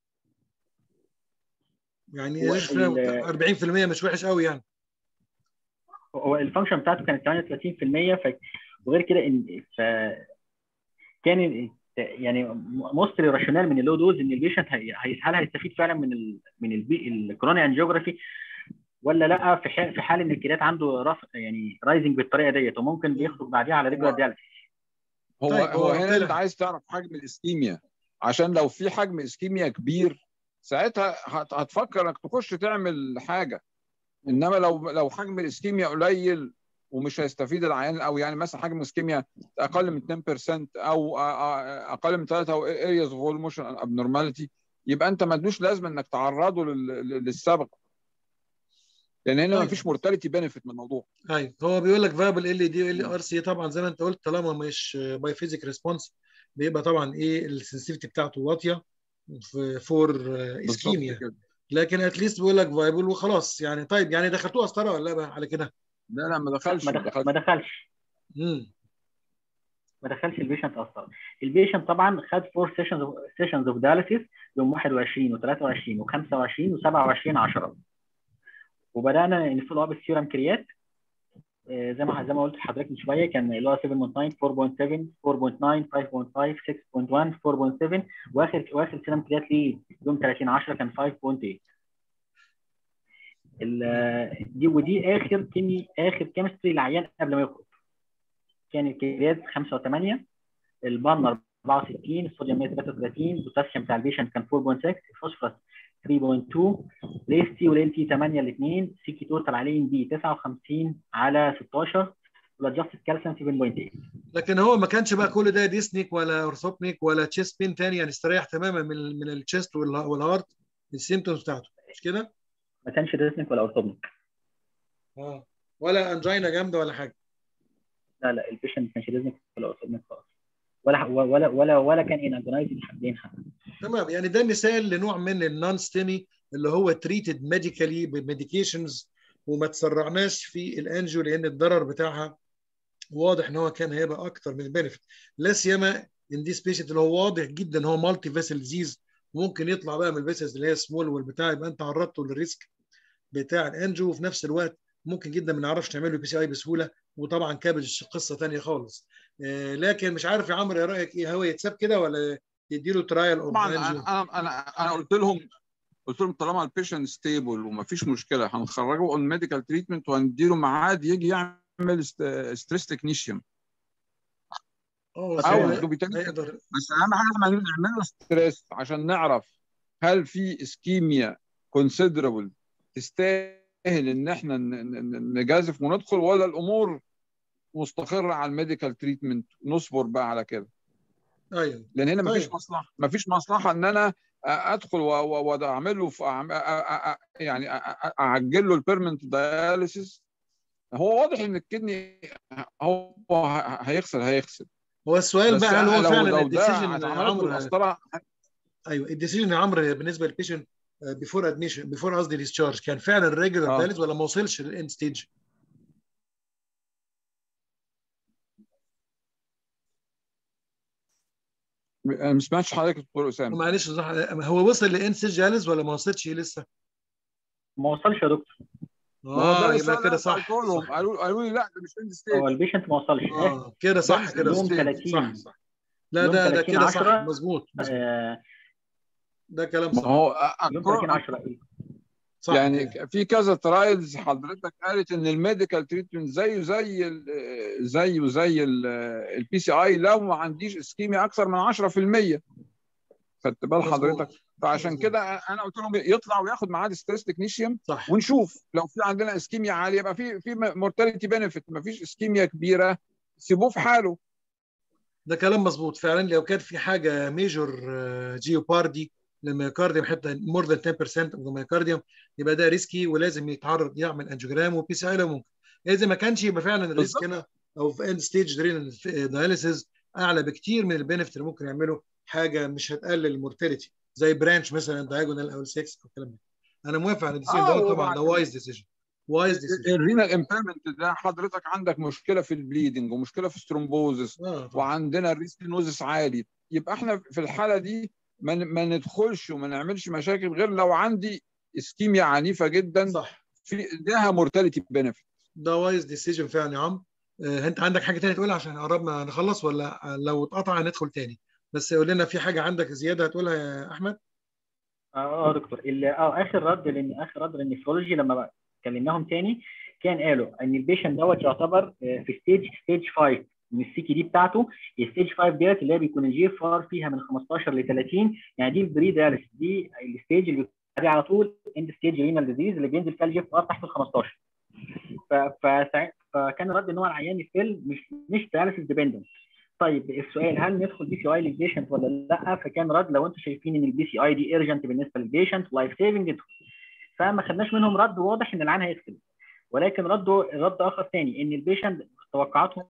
يعني هو أربعين في المية مش وحش قوي يعني. هو الفانكشن بتاعته كانت ثمانية وثلاثين في المية، ف... وغير كده ان ف... كان يعني موستري راشونال من اللو دوز ان البيشنت هي... هل هيستفيد فعلا من ال... من البي... الكوروني انجيوجرافي ولا لا، في حال في حال ان الكريات عنده رف... يعني رايزنج بالطريقه ديت وممكن بيخرج بعديها على ريجولار دياليسيس. هو طيب هو هو هنا انت طلع. عايز تعرف حجم الاسكيميا، عشان لو في حجم اسكيميا كبير ساعتها هتفكر انك تخش تعمل حاجه. انما لو لو حجم الاسكيميا قليل ومش هيستفيد العيان، او يعني مثلا حجم الاسكيميا اقل من اثنين بالمية او اقل من ثلاثة او areas of all motion abnormality، يبقى انت ملوش لازمه انك تعرضه للسبق، لان هنا ما طيب فيش مورتاليتي بينفيت من الموضوع. ايوه هو بيقول لك فابل ال دي ال ار سي طبعا زي ما انت قلت طالما مش باي فيزيك ريسبونس بيبقى طبعا ايه السنسيتيفيتي بتاعته واطيه فور بالظبط اسكيميا، كده. لكن اتليست بيقول لك فايبل وخلاص يعني. طيب يعني دخلتوه قسطره ولا لا بقى على كده؟ لا لا ما لا ما دخلش ما دخل... دخلش ما دخلش امم ما دخلش البيشنت اصلا. البيشنت طبعا خد فور سيشنز سيشنز اوف دياليسيس يوم واحد وعشرين و23 و25 و27 عشرة، وبدانا نفولو اب السيرم كريات زي ما زي ما قلت لحضرتك من شويه، كان اللي هو سبعة فاصلة تسعة أربعة فاصلة سبعة أربعة فاصلة تسعة خمسة فاصلة خمسة ستة فاصلة واحد أربعة فاصلة سبعة، واخر واخر سيرم كريات ليه يوم ثلاثين عشرة كان خمسة فاصلة ثمانية. دي ودي اخر كيمي اخر كيمستري العيان قبل ما يخرج، كان الكريات خمسة وثمانية، البالمر أربعة وستين، الصوديوم مية وثلاثة وثلاثين، البوتاسيوم بتاع البيشنت كان أربعة فاصلة ستة، الفوسفورس ثلاثة فاصلة اتنين، الاس تي والال تي ثمانية الاثنين، سيكي توتال عليه ام بي تسعة وخمسين على ستاشر، والادجستد كالسيوم سبعة فاصلة ثمانية. لكن هو ما كانش بقى كل ده ديسنيك ولا اورثوبنيك ولا تشيست بين تاني يعني استريح تماما من من التشيست والهارت السيمتومز بتاعته مش كده؟ ما كانش ديسنيك ولا اورثوبنيك. اه ولا انجينا جامده ولا حاجه؟ لا لا البيشنت ما كانش ديسنيك ولا اورثوبنيك خالص. ولا ولا ولا ولا كان اناجونايزنج حبتين حتى. تمام، يعني ده مثال لنوع من النون ستيمي اللي هو تريتد ميديكالي بميديكيشنز، وما تسرعناش في الانجيو لان الضرر بتاعها واضح ان هو كان هيبقى اكتر من البنفيت، لا سيما ان ديس بيشنت اللي هو واضح جدا ان هو مالتي فيسل ديزيز، ممكن يطلع بقى من الفيسلز اللي هي سمول والبتاع، يبقى انت عرضته للريسك بتاع الانجيو، وفي نفس الوقت ممكن جدا ما نعرفش نعمل له بي سي اي بسهوله، وطبعا كابج قصه ثانيه خالص. آه لكن مش عارف يا عمرو، يا رايك ايه، هو يتساب كده ولا يديله ترايل اوف طبعا انجيو؟ انا انا انا قلت لهم قلت لهم طالما البيشنت ستيبل ومفيش مشكله هنخرجه اون ميديكال تريتمنت وهنديله ميعاد يجي يعمل ستريس تكنيشيوم اه او هو دوبيتال. هيقدر. بس اهم حاجه احنا نعمل له ستريس عشان نعرف هل في اسكيميا كونسيدربل تستاهل ان احنا نجازف وندخل، ولا الامور مستقره على الميديكال تريتمنت نصبر بقى على كده. ايوه لان هنا مفيش طيب. مصلحه مفيش مصلحه ان انا ادخل واعمل له يعني اعجل له البيرمنت داياليسيس. هو واضح ان الكدني هو هيخسر هيخسر هو السؤال بس بقى، هل هو لو فعلا لو ده الديسيجن اتعملت له عمرو؟ القسطره. ايوه الديسيجن يا عمرو بالنسبه للبيشنت بيفور ادميشن، بيفور قصدي ديسشارج، كان فعلا ريجولار اه دايلز ولا ما وصلش للاند ستيج؟ انا ما سمعتش حضرتك يا دكتور اسامه. معلش صح، هو وصل للاند ستيج دايلز ولا ما وصلش لسه؟ ما وصلش يا دكتور. ما هو ده اه يبقى السؤال اللي كده انا سالته صح لهم، صح. قالوا قالوا لي لا ده مش اند هو ستيج. البيشنت ما وصلش اه اه كده ده صح، مش اند كده يوم ستيج. صح ثلاثين صح. لا يوم ده ده ثلاثين كده صح، عشرة مظبوط مظبوط. آه ده كلام ما صح. هو يوم ثلاثين عشرة ايه صح يعني كده. في كذا ترايلز حضرتك قالت ان الميديكال تريتمنت زيه زي ال زيه زي البي سي اي لو ما عنديش اسكيميا اكثر من عشرة في المية. خدت بال حضرتك؟ مظبوط فعشان مظبوط. كده انا قلت لهم يطلع وياخد ميعاد ستريس تكنيشيوم صح. ونشوف لو في عندنا اسكيميا عاليه يبقى في في مورتاليتي بنفيت، ما فيش اسكيميا كبيره سيبوه في حاله. ده كلام مظبوط فعلا. لو كان في حاجه ميجور جيوباردي للميوكارديوم، حتى مور ذان عشرة بالمية اوف ذا ميوكارديوم، يبقى ده ريسكي ولازم يتعرض يعمل انجيوجرام وبي سي اي لو ممكن. اذا ما كانش يبقى فعلا الريسك بالظبط. هنا او في اند ستيج رينال داياليسيس اعلى بكتير من البنفيت اللي ممكن يعمله حاجه مش هتقلل المورتاليتي زي برانش مثلا دايجونال او ستة او الكلام ده. انا موافق على الديسيجن اه ده طبعا، ده وبعدين وايز ديسيجن. وايز ديسيجن. الرينال امبيرمنت ده حضرتك عندك مشكله في البليدنج ومشكله في سترومبوزس اه طبعا. وعندنا الريستينوزس عالي، يبقى احنا في الحاله دي ما ما ندخلش وما نعملش مشاكل غير لو عندي اسكيميا عنيفه جدا صح. في لها مورتاليتي بنفيت. ده وايز ديسيجن فعلا يا عم. آه، انت عندك حاجه تانية تقولها عشان قربنا نخلص، ولا لو اتقطع هندخل تاني؟ بس قول لنا في حاجه عندك زياده هتقولها يا احمد. اه اه دكتور ال- اه اخر رد لان اخر رد للنفرولوجي لما بقى كلمناهم تاني كان قالوا ان البيشنت دوت يعتبر آه، في ستيج ستيج خمسة من السي كي دي بتاعته. الستيج خمسة ديت اللي هي بيكون الجي اف ار فيها من خمستاشر ل ثلاثين، يعني دي البري دياليس، دي الستيج اللي بعديه على طول اند ستيج رينال ديزيز اللي بينزل فيها الجي اف ار تحت ال خمستاشر. ف- فساع- فكان الرد ان هو العيان يفل مش مش دياليسيس ديبندنت. طيب السؤال هل ندخل بي سي اي للبيشنت ولا لا؟ فكان رد لو انتم شايفين ان البي سي اي دي ارجنت بالنسبه للبيشنت لايف سيفنج ادخل. فما خدناش منهم رد واضح ان العيان هيغسل، ولكن رد رد اخر ثاني ان البيشنت توقعاتهم